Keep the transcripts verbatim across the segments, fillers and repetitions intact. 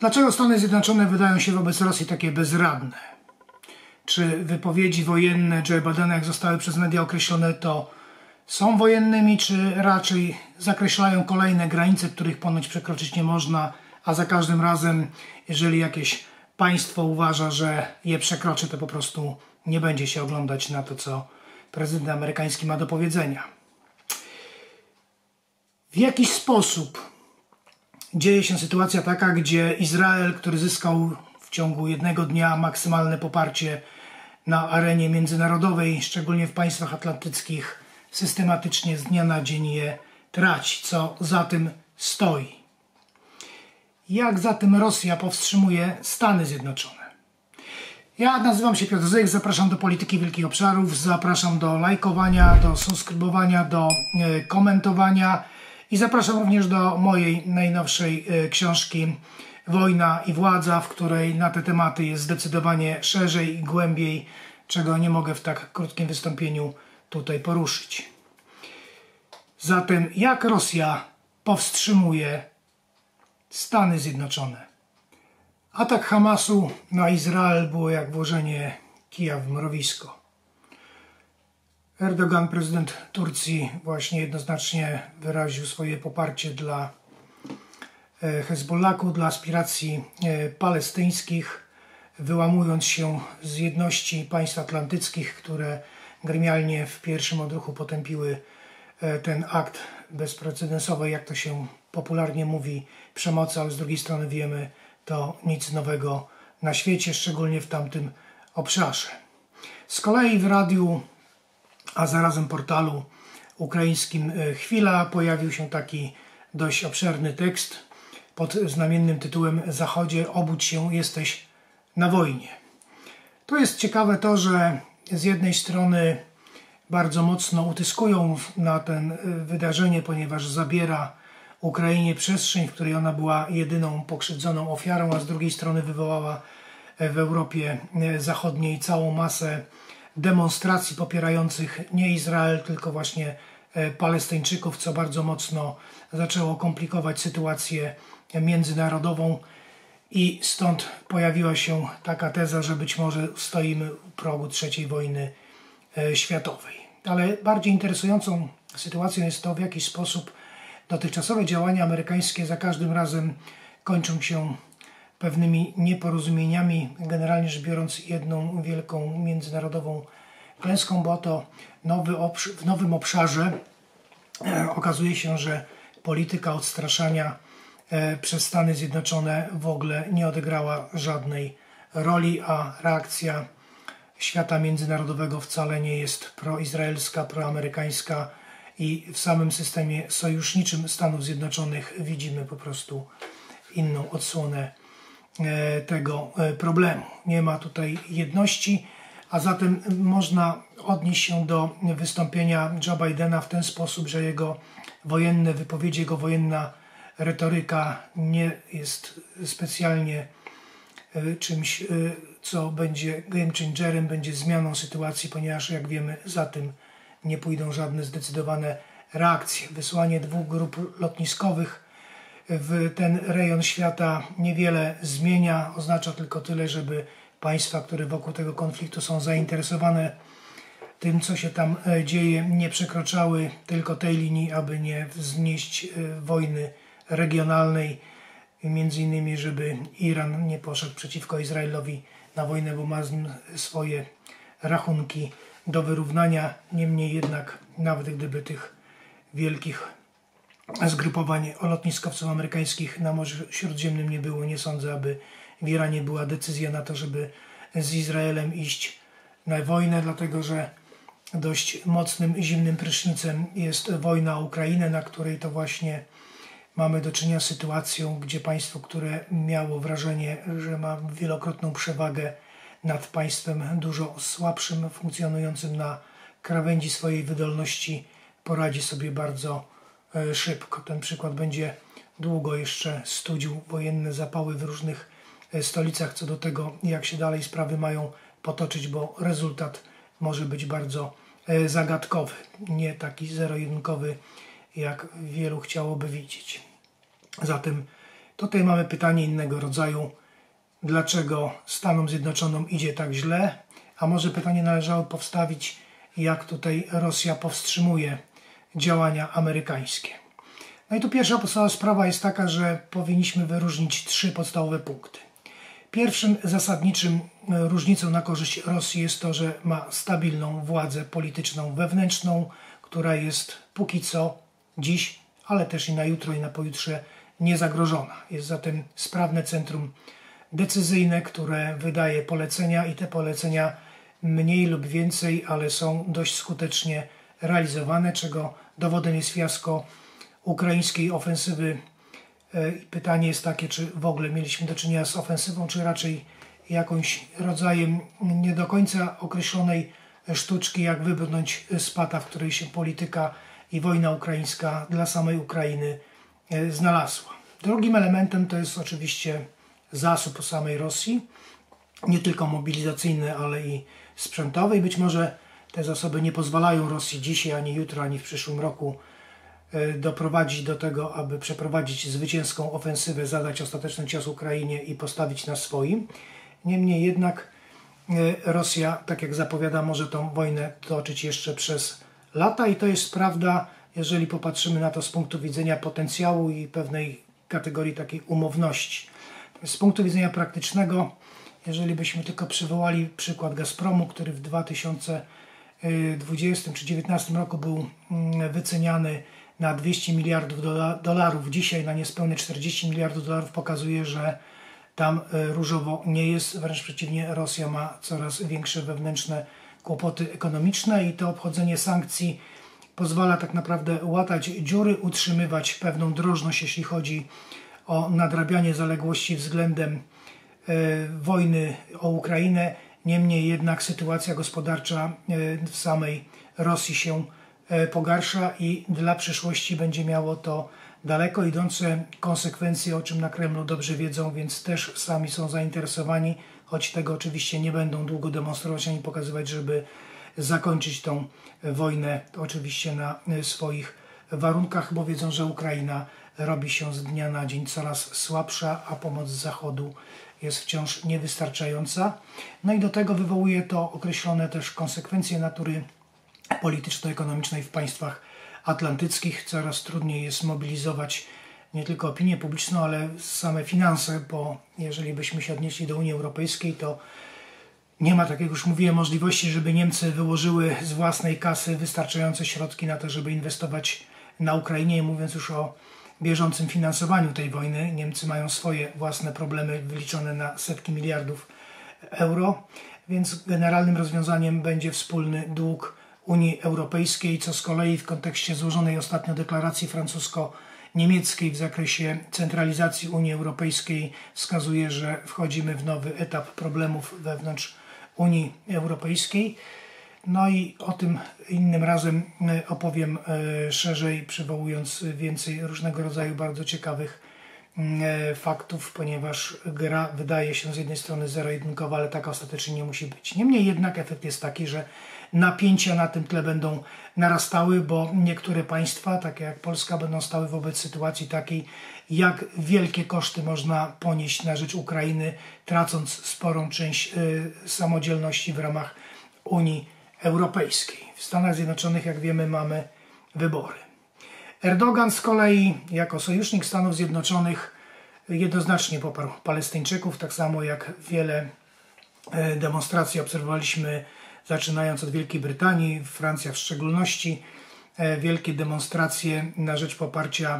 Dlaczego Stany Zjednoczone wydają się wobec Rosji takie bezradne? Czy wypowiedzi wojenne Joe Bidena, jak zostały przez media określone, to są wojennymi, czy raczej zakreślają kolejne granice, których ponoć przekroczyć nie można, a za każdym razem, jeżeli jakieś państwo uważa, że je przekroczy, to po prostu nie będzie się oglądać na to, co prezydent amerykański ma do powiedzenia. W jakiś sposób dzieje się sytuacja taka, gdzie Izrael, który zyskał w ciągu jednego dnia maksymalne poparcie na arenie międzynarodowej, szczególnie w państwach atlantyckich, systematycznie z dnia na dzień je traci. Co za tym stoi? Jak zatem Rosja powstrzymuje Stany Zjednoczone? Ja nazywam się Piotr Zyk, zapraszam do Polityki Wielkich Obszarów, zapraszam do lajkowania, do subskrybowania, do e, komentowania i zapraszam również do mojej najnowszej e, książki Wojna i Władza, w której na te tematy jest zdecydowanie szerzej i głębiej, czego nie mogę w tak krótkim wystąpieniu tutaj poruszyć. Zatem jak Rosja powstrzymuje Stany Zjednoczone? Atak Hamasu na Izrael było jak włożenie kija w mrowisko. Erdogan, prezydent Turcji, właśnie jednoznacznie wyraził swoje poparcie dla Hezbollaku, dla aspiracji palestyńskich, wyłamując się z jedności państw atlantyckich, które gremialnie w pierwszym odruchu potępiły ten akt bezprecedensowej, jak to się popularnie mówi, przemocy, ale z drugiej strony wiemy, to nic nowego na świecie, szczególnie w tamtym obszarze. Z kolei w radiu, a zarazem portalu ukraińskim Chwila pojawił się taki dość obszerny tekst pod znamiennym tytułem Zachodzie, obudź się, jesteś na wojnie. To jest ciekawe to, że z jednej strony bardzo mocno utyskują na ten wydarzenie, ponieważ zabiera Ukrainie przestrzeń, w której ona była jedyną pokrzywdzoną ofiarą, a z drugiej strony wywołała w Europie Zachodniej całą masę demonstracji popierających nie Izrael, tylko właśnie Palestyńczyków, co bardzo mocno zaczęło komplikować sytuację międzynarodową i stąd pojawiła się taka teza, że być może stoimy u progu trzeciej wojny światowej. Ale bardziej interesującą sytuacją jest to, w jaki sposób dotychczasowe działania amerykańskie za każdym razem kończą się pewnymi nieporozumieniami, generalnie rzecz biorąc jedną wielką międzynarodową klęską, bo to nowy w nowym obszarze okazuje się, że polityka odstraszania przez Stany Zjednoczone w ogóle nie odegrała żadnej roli, a reakcja świata międzynarodowego wcale nie jest proizraelska, proamerykańska i w samym systemie sojuszniczym Stanów Zjednoczonych widzimy po prostu inną odsłonę tego problemu. Nie ma tutaj jedności, a zatem można odnieść się do wystąpienia Joe Bidena w ten sposób, że jego wojenne wypowiedzi, jego wojenna retoryka nie jest specjalnie czymś, co będzie game changerem, będzie zmianą sytuacji, ponieważ jak wiemy, za tym nie pójdą żadne zdecydowane reakcje. Wysłanie dwóch grup lotniskowych w ten rejon świata niewiele zmienia, oznacza tylko tyle, żeby państwa, które wokół tego konfliktu są zainteresowane tym, co się tam dzieje, nie przekraczały tylko tej linii, aby nie wznieść wojny regionalnej, między innymi, żeby Iran nie poszedł przeciwko Izraelowi na wojnę, bo ma z nim swoje rachunki do wyrównania. Niemniej jednak, nawet gdyby tych wielkich zgrupowań lotniskowców amerykańskich na Morzu Śródziemnym nie było, nie sądzę, aby w Iranie była decyzja na to, żeby z Izraelem iść na wojnę, dlatego że dość mocnym, zimnym prysznicem jest wojna o Ukrainę, na której to właśnie mamy do czynienia z sytuacją, gdzie państwo, które miało wrażenie, że ma wielokrotną przewagę nad państwem dużo słabszym, funkcjonującym na krawędzi swojej wydolności, poradzi sobie bardzo szybko. Ten przykład będzie długo jeszcze studził wojenne zapały w różnych stolicach co do tego, jak się dalej sprawy mają potoczyć, bo rezultat może być bardzo zagadkowy, nie taki zero-jedynkowy, jak wielu chciałoby widzieć. Zatem Tutaj mamy pytanie innego rodzaju. Dlaczego Stanom Zjednoczonym idzie tak źle? A może pytanie należało postawić, jak tutaj Rosja powstrzymuje działania amerykańskie. No i tu pierwsza podstawowa sprawa jest taka, że powinniśmy wyróżnić trzy podstawowe punkty. Pierwszym zasadniczym różnicą na korzyść Rosji jest to, że ma stabilną władzę polityczną wewnętrzną, która jest póki co dziś, ale też i na jutro i na pojutrze niezagrożona. Jest zatem sprawne centrum decyzyjne, które wydaje polecenia i te polecenia mniej lub więcej, ale są dość skutecznie realizowane, czego dowodem jest fiasko ukraińskiej ofensywy. Pytanie jest takie, czy w ogóle mieliśmy do czynienia z ofensywą, czy raczej jakimś rodzajem nie do końca określonej sztuczki, jak wybrnąć z pata, w której się polityka i wojna ukraińska dla samej Ukrainy znalazła. Drugim elementem to jest oczywiście zasób samej Rosji, nie tylko mobilizacyjny, ale i sprzętowy. I być może te zasoby nie pozwalają Rosji dzisiaj, ani jutro, ani w przyszłym roku doprowadzić do tego, aby przeprowadzić zwycięską ofensywę, zadać ostateczny cios Ukrainie i postawić na swoim. Niemniej jednak Rosja, tak jak zapowiada, może tą wojnę toczyć jeszcze przez lata i to jest prawda, jeżeli popatrzymy na to z punktu widzenia potencjału i pewnej kategorii takiej umowności. Z punktu widzenia praktycznego, jeżeli byśmy tylko przywołali przykład Gazpromu, który w dwa tysiące dwudziestym czy dwa tysiące dziewiętnastym roku był wyceniany na dwieście miliardów dolarów, dzisiaj na niespełne czterdzieści miliardów dolarów, pokazuje, że tam różowo nie jest, wręcz przeciwnie, Rosja ma coraz większe wewnętrzne kłopoty ekonomiczne i to obchodzenie sankcji pozwala tak naprawdę łatać dziury, utrzymywać pewną drożność, jeśli chodzi o nadrabianie zaległości względem e, wojny o Ukrainę. Niemniej jednak sytuacja gospodarcza e, w samej Rosji się e, pogarsza i dla przyszłości będzie miało to daleko idące konsekwencje, o czym na Kremlu dobrze wiedzą, więc też sami są zainteresowani, choć tego oczywiście nie będą długo demonstrować ani pokazywać, żeby zakończyć tą wojnę oczywiście na swoich warunkach, bo wiedzą, że Ukraina robi się z dnia na dzień coraz słabsza, a pomoc z Zachodu jest wciąż niewystarczająca. No i do tego wywołuje to określone też konsekwencje natury polityczno-ekonomicznej w państwach atlantyckich. Coraz trudniej jest mobilizować nie tylko opinię publiczną, ale same finanse, bo jeżeli byśmy się odnieśli do Unii Europejskiej, to nie ma, tak jak już mówiłem, możliwości, żeby Niemcy wyłożyły z własnej kasy wystarczające środki na to, żeby inwestować na Ukrainie, nie mówiąc już o bieżącym finansowaniu tej wojny. Niemcy mają swoje własne problemy wyliczone na setki miliardów euro, więc generalnym rozwiązaniem będzie wspólny dług Unii Europejskiej, co z kolei w kontekście złożonej ostatnio deklaracji francusko-niemieckiej w zakresie centralizacji Unii Europejskiej wskazuje, że wchodzimy w nowy etap problemów wewnątrz Unii Europejskiej. No i o tym innym razem opowiem szerzej, przywołując więcej różnego rodzaju bardzo ciekawych faktów, ponieważ gra wydaje się z jednej strony zero-jedynkowa, ale taka ostatecznie nie musi być. Niemniej jednak efekt jest taki, że napięcia na tym tle będą narastały, bo niektóre państwa, takie jak Polska, będą stały wobec sytuacji takiej, jak wielkie koszty można ponieść na rzecz Ukrainy, tracąc sporą część y, samodzielności w ramach Unii Europejskiej. W Stanach Zjednoczonych, jak wiemy, mamy wybory. Erdogan z kolei, jako sojusznik Stanów Zjednoczonych, jednoznacznie poparł Palestyńczyków, tak samo jak wiele demonstracji obserwowaliśmy, zaczynając od Wielkiej Brytanii, Francja w szczególności, wielkie demonstracje na rzecz poparcia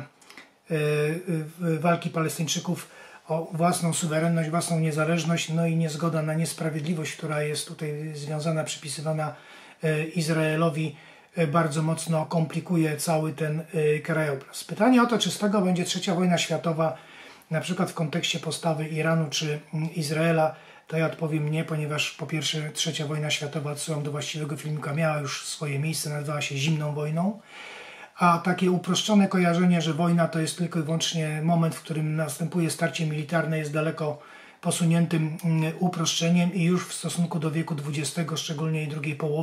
walki Palestyńczyków o własną suwerenność, własną niezależność, no i niezgoda na niesprawiedliwość, która jest tutaj związana, przypisywana Izraelowi, bardzo mocno komplikuje cały ten krajobraz. Pytanie o to, czy z tego będzie trzecia wojna światowa, na przykład w kontekście postawy Iranu czy Izraela, to ja odpowiem nie, ponieważ po pierwsze trzecia wojna światowa, odsyłam do właściwego filmika, miała już swoje miejsce, nazywała się zimną wojną, a takie uproszczone kojarzenie, że wojna to jest tylko i wyłącznie moment, w którym następuje starcie militarne, jest daleko posuniętym uproszczeniem i już w stosunku do wieku dwudziestego, szczególnie i drugiej połowy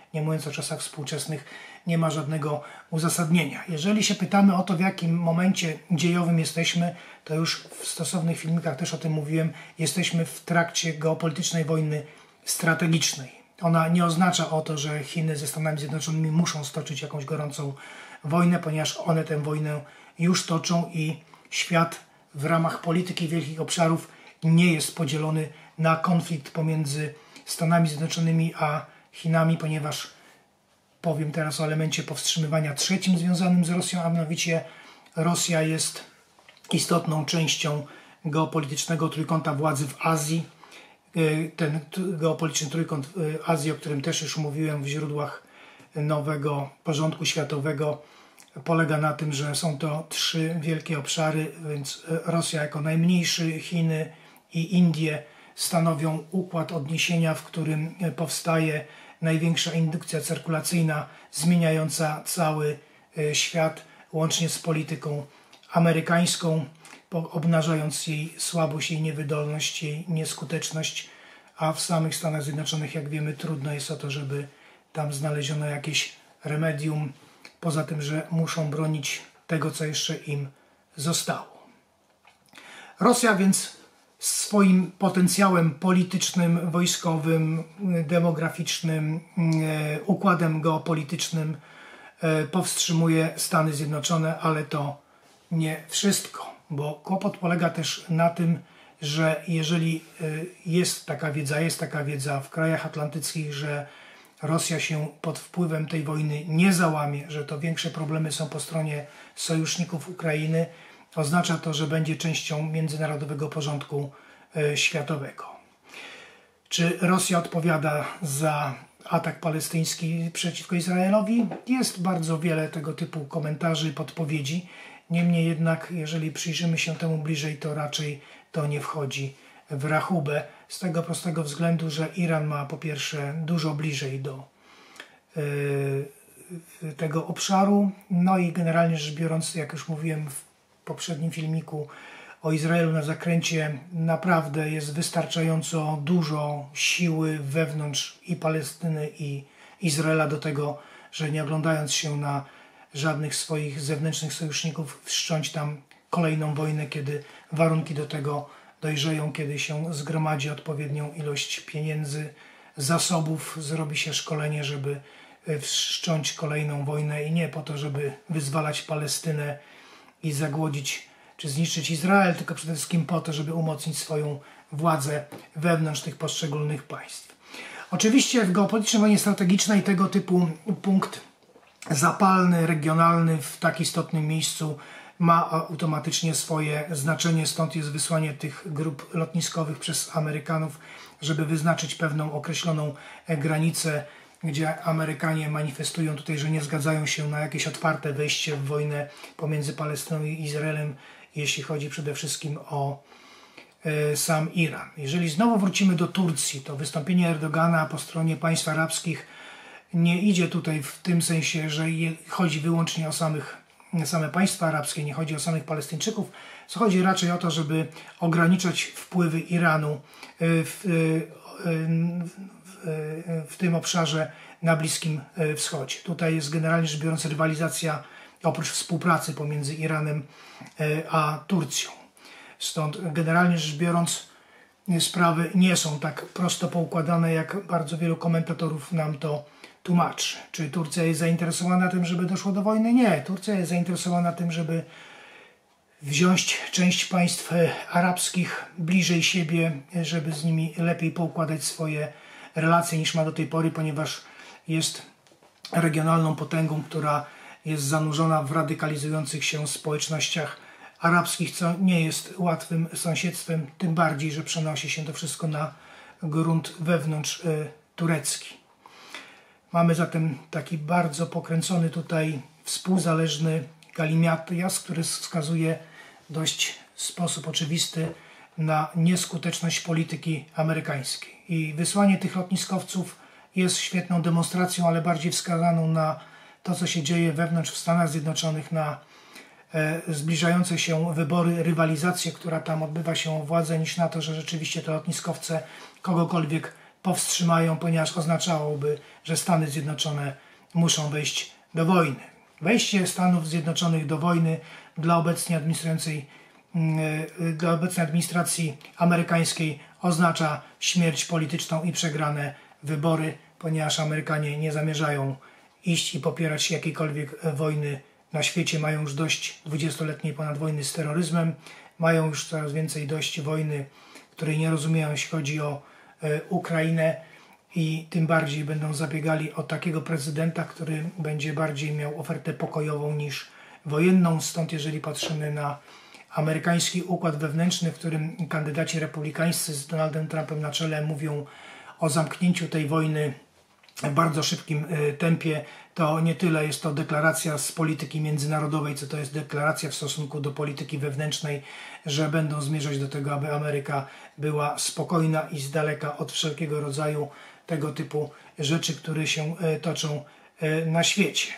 nie mówiąc o czasach współczesnych, nie ma żadnego uzasadnienia. Jeżeli się pytamy o to, w jakim momencie dziejowym jesteśmy, to już w stosownych filmikach też o tym mówiłem, jesteśmy w trakcie geopolitycznej wojny strategicznej. Ona nie oznacza o to, że Chiny ze Stanami Zjednoczonymi muszą stoczyć jakąś gorącą wojnę, ponieważ one tę wojnę już toczą i świat w ramach polityki wielkich obszarów nie jest podzielony na konflikt pomiędzy Stanami Zjednoczonymi a Chinami, ponieważ powiem teraz o elemencie powstrzymywania trzecim związanym z Rosją, a mianowicie Rosja jest istotną częścią geopolitycznego trójkąta władzy w Azji. Ten geopolityczny trójkąt Azji, o którym też już mówiłem w źródłach nowego porządku światowego, polega na tym, że są to trzy wielkie obszary, więc Rosja jako najmniejszy, Chiny i Indie stanowią układ odniesienia, w którym powstaje największa indukcja cyrkulacyjna zmieniająca cały świat, łącznie z polityką amerykańską, obnażając jej słabość, jej niewydolność, jej nieskuteczność, a w samych Stanach Zjednoczonych, jak wiemy, trudno jest o to, żeby tam znaleziono jakieś remedium, poza tym, że muszą bronić tego, co jeszcze im zostało. Rosja więc swoim potencjałem politycznym, wojskowym, demograficznym, układem geopolitycznym powstrzymuje Stany Zjednoczone, ale to nie wszystko, bo kłopot polega też na tym, że jeżeli jest taka wiedza, jest taka wiedza w krajach atlantyckich, że Rosja się pod wpływem tej wojny nie załamie, że to większe problemy są po stronie sojuszników Ukrainy, oznacza to, że będzie częścią międzynarodowego porządku światowego. Czy Rosja odpowiada za atak palestyński przeciwko Izraelowi? Jest bardzo wiele tego typu komentarzy i podpowiedzi. Niemniej jednak, jeżeli przyjrzymy się temu bliżej, to raczej to nie wchodzi w rachubę. Z tego prostego względu, że Iran ma po pierwsze dużo bliżej do y, tego obszaru, no i generalnie rzecz biorąc, jak już mówiłem w poprzednim filmiku o Izraelu na zakręcie, naprawdę jest wystarczająco dużo siły wewnątrz i Palestyny, i Izraela do tego, że nie oglądając się na żadnych swoich zewnętrznych sojuszników, wszcząć tam kolejną wojnę, kiedy warunki do tego dojrzeją, kiedy się zgromadzi odpowiednią ilość pieniędzy, zasobów, zrobi się szkolenie, żeby wszcząć kolejną wojnę i nie po to, żeby wyzwalać Palestynę i zagłodzić czy zniszczyć Izrael, tylko przede wszystkim po to, żeby umocnić swoją władzę wewnątrz tych poszczególnych państw. Oczywiście w geopolitycznej wojnie strategicznej tego typu punkt zapalny, regionalny w tak istotnym miejscu ma automatycznie swoje znaczenie, stąd jest wysłanie tych grup lotniskowych przez Amerykanów, żeby wyznaczyć pewną określoną granicę, gdzie Amerykanie manifestują tutaj, że nie zgadzają się na jakieś otwarte wejście w wojnę pomiędzy Palestyną i Izraelem, jeśli chodzi przede wszystkim o e, sam Iran. Jeżeli znowu wrócimy do Turcji, to wystąpienie Erdogana po stronie państw arabskich nie idzie tutaj w tym sensie, że je, chodzi wyłącznie o samych, same państwa arabskie, nie chodzi o samych Palestyńczyków, co chodzi raczej o to, żeby ograniczać wpływy Iranu w, w, w tym obszarze na Bliskim Wschodzie. Tutaj jest generalnie rzecz biorąc rywalizacja oprócz współpracy pomiędzy Iranem a Turcją. Stąd generalnie rzecz biorąc sprawy nie są tak prosto poukładane, jak bardzo wielu komentatorów nam to tłumaczy. Czy Turcja jest zainteresowana tym, żeby doszło do wojny? Nie. Turcja jest zainteresowana tym, żeby wziąć część państw arabskich bliżej siebie, żeby z nimi lepiej poukładać swoje relacje niż ma do tej pory, ponieważ jest regionalną potęgą, która jest zanurzona w radykalizujących się społecznościach arabskich, co nie jest łatwym sąsiedztwem, tym bardziej, że przenosi się to wszystko na grunt wewnątrz y, turecki. Mamy zatem taki bardzo pokręcony tutaj współzależny galimatias, który wskazuje dość w sposób oczywisty na nieskuteczność polityki amerykańskiej. I wysłanie tych lotniskowców jest świetną demonstracją, ale bardziej wskazaną na to, co się dzieje wewnątrz w Stanach Zjednoczonych, na e, zbliżające się wybory, rywalizację, która tam odbywa się o władzę, niż na to, że rzeczywiście te lotniskowce kogokolwiek powstrzymają, ponieważ oznaczałoby, że Stany Zjednoczone muszą wejść do wojny. Wejście Stanów Zjednoczonych do wojny dla obecnie administrującej, dla obecnej administracji amerykańskiej oznacza śmierć polityczną i przegrane wybory, ponieważ Amerykanie nie zamierzają iść i popierać jakiejkolwiek wojny na świecie. Mają już dość dwudziestoletniej ponad wojny z terroryzmem, mają już coraz więcej dość wojny, której nie rozumieją, jeśli chodzi o e, Ukrainę, i tym bardziej będą zabiegali o takiego prezydenta, który będzie bardziej miał ofertę pokojową niż wojenną. Stąd jeżeli patrzymy na amerykański układ wewnętrzny, w którym kandydaci republikańscy z Donaldem Trumpem na czele mówią o zamknięciu tej wojny w bardzo szybkim tempie, to nie tyle jest to deklaracja z polityki międzynarodowej, co to jest deklaracja w stosunku do polityki wewnętrznej, że będą zmierzać do tego, aby Ameryka była spokojna i z daleka od wszelkiego rodzaju tego typu rzeczy, które się toczą na świecie.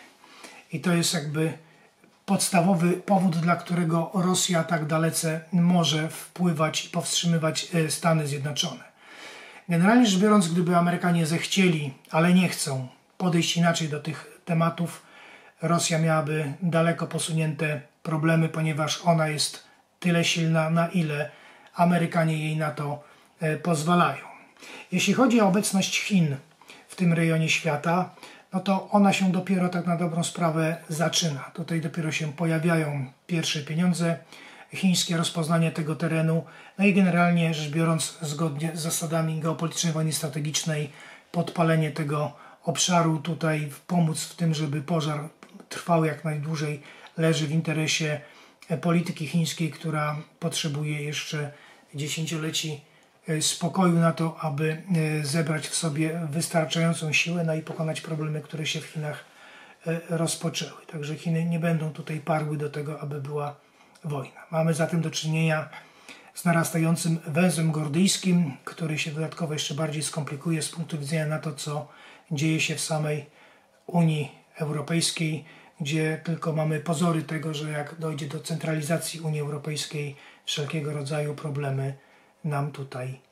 I to jest jakby podstawowy powód, dla którego Rosja tak dalece może wpływać i powstrzymywać Stany Zjednoczone. Generalnie rzecz biorąc, gdyby Amerykanie zechcieli, ale nie chcą podejść inaczej do tych tematów, Rosja miałaby daleko posunięte problemy, ponieważ ona jest tyle silna, na ile Amerykanie jej na to pozwalają. Jeśli chodzi o obecność Chin w tym rejonie świata, no to ona się dopiero tak na dobrą sprawę zaczyna. Tutaj dopiero się pojawiają pierwsze pieniądze chińskie, rozpoznanie tego terenu, no i generalnie rzecz biorąc, zgodnie z zasadami geopolitycznej wojny strategicznej, podpalenie tego obszaru, tutaj pomóc w tym, żeby pożar trwał jak najdłużej, leży w interesie polityki chińskiej, która potrzebuje jeszcze dziesięcioleci spokoju na to, aby zebrać w sobie wystarczającą siłę, no i pokonać problemy, które się w Chinach rozpoczęły. Także Chiny nie będą tutaj parły do tego, aby była wojna. Mamy zatem do czynienia z narastającym węzłem gordyjskim, który się dodatkowo jeszcze bardziej skomplikuje z punktu widzenia na to, co dzieje się w samej Unii Europejskiej, gdzie tylko mamy pozory tego, że jak dojdzie do centralizacji Unii Europejskiej, wszelkiego rodzaju problemy nam tutaj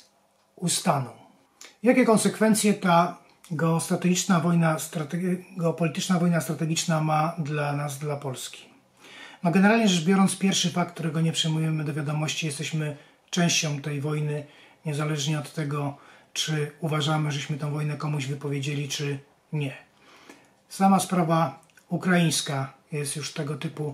ustaną. Jakie konsekwencje ta geostrategiczna wojna, strategi- geopolityczna wojna strategiczna ma dla nas, dla Polski? No generalnie rzecz biorąc, pierwszy fakt, którego nie przyjmujemy do wiadomości, jesteśmy częścią tej wojny, niezależnie od tego, czy uważamy, żeśmy tę wojnę komuś wypowiedzieli, czy nie. Sama sprawa ukraińska jest już tego typu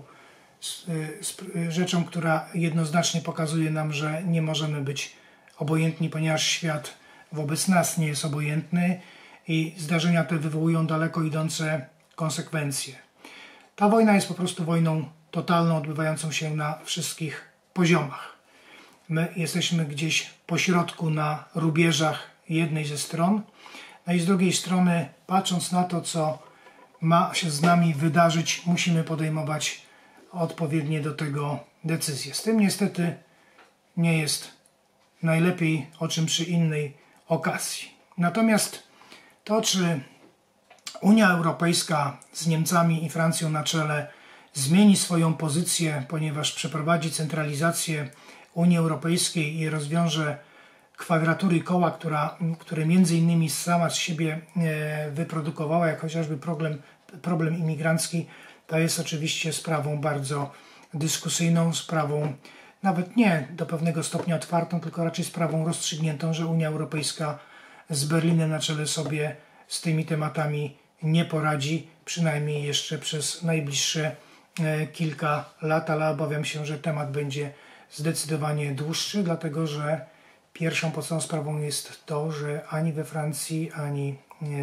rzeczą, która jednoznacznie pokazuje nam, że nie możemy być obojętni, ponieważ świat wobec nas nie jest obojętny i zdarzenia te wywołują daleko idące konsekwencje. Ta wojna jest po prostu wojną totalną, odbywającą się na wszystkich poziomach. My jesteśmy gdzieś pośrodku na rubieżach jednej ze stron, no i z drugiej strony, patrząc na to, co ma się z nami wydarzyć, musimy podejmować odpowiednie do tego decyzje. Z tym niestety nie jest najlepiej, o czym przy innej okazji. Natomiast to, czy Unia Europejska z Niemcami i Francją na czele zmieni swoją pozycję, ponieważ przeprowadzi centralizację Unii Europejskiej i rozwiąże kwadratury koła, która, które między innymi sama z siebie wyprodukowała, jak chociażby problem, problem imigrancki, to jest oczywiście sprawą bardzo dyskusyjną, sprawą nawet nie do pewnego stopnia otwartą, tylko raczej sprawą rozstrzygniętą, że Unia Europejska z Berlinem na czele sobie z tymi tematami nie poradzi, przynajmniej jeszcze przez najbliższe kilka lat, ale obawiam się, że temat będzie zdecydowanie dłuższy, dlatego że pierwszą podstawową sprawą jest to, że ani we Francji, ani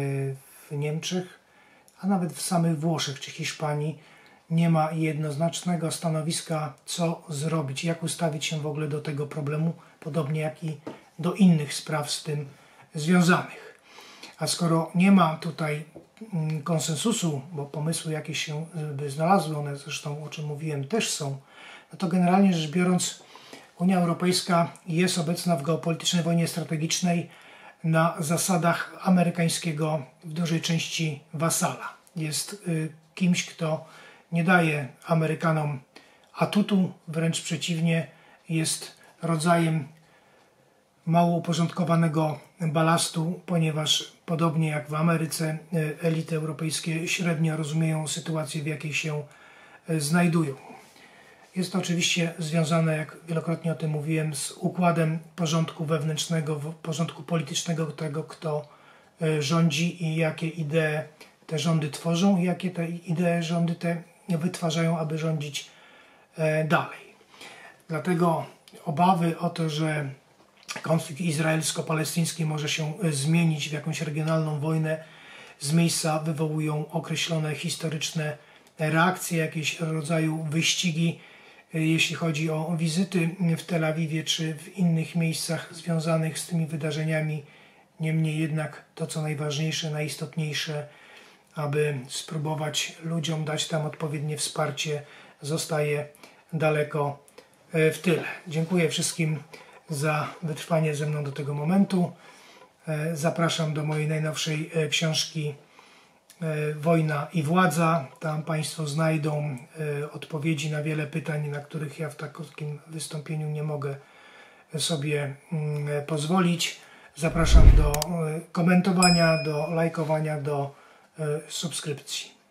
w Niemczech, a nawet w samych Włoszech czy Hiszpanii nie ma jednoznacznego stanowiska, co zrobić, jak ustawić się w ogóle do tego problemu, podobnie jak i do innych spraw z tym związanych. A skoro nie ma tutaj konsensusu, bo pomysły jakieś się by znalazły, one zresztą, o czym mówiłem, też są, no to generalnie rzecz biorąc, Unia Europejska jest obecna w geopolitycznej wojnie strategicznej na zasadach amerykańskiego w dużej części wasala. Jest kimś, kto nie daje Amerykanom atutu, wręcz przeciwnie, jest rodzajem mało uporządkowanego balastu, ponieważ podobnie jak w Ameryce elity europejskie średnio rozumieją sytuację, w jakiej się znajdują. Jest to oczywiście związane, jak wielokrotnie o tym mówiłem, z układem porządku wewnętrznego, porządku politycznego tego, kto rządzi i jakie idee te rządy tworzą i jakie te idee rządy te wytwarzają, aby rządzić dalej. Dlatego obawy o to, że konflikt izraelsko-palestyński może się zmienić w jakąś regionalną wojnę, z miejsca wywołują określone historyczne reakcje, jakieś rodzaju wyścigi, jeśli chodzi o wizyty w Tel Awiwie czy w innych miejscach związanych z tymi wydarzeniami. Niemniej jednak to, co najważniejsze, najistotniejsze, aby spróbować ludziom dać tam odpowiednie wsparcie, zostaje daleko w tyle. Dziękuję wszystkim za wytrwanie ze mną do tego momentu. Zapraszam do mojej najnowszej książki Wojna i władza. Tam Państwo znajdą odpowiedzi na wiele pytań, na których ja w takim wystąpieniu nie mogę sobie pozwolić. Zapraszam do komentowania, do lajkowania, do subskrypcji.